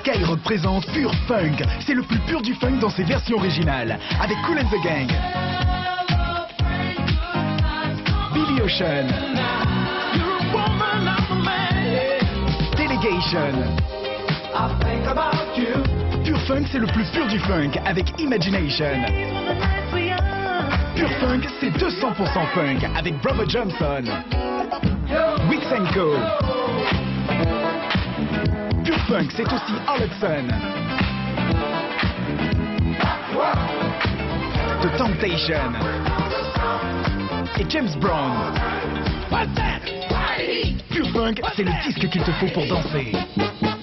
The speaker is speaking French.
Skyrock présente Pure Funk. C'est le plus pur du funk dans ses versions originales. Avec Kool and the Gang, Billy Ocean, Delegation. Pure Funk, c'est le plus pur du funk avec Imagination. Pure Funk, c'est 200% funk avec Brother Johnson, Weeks & Co. Pure Funk, c'est aussi Hudson, The Temptation et James Brown. Pure Funk, c'est le disque qu'il te faut pour danser.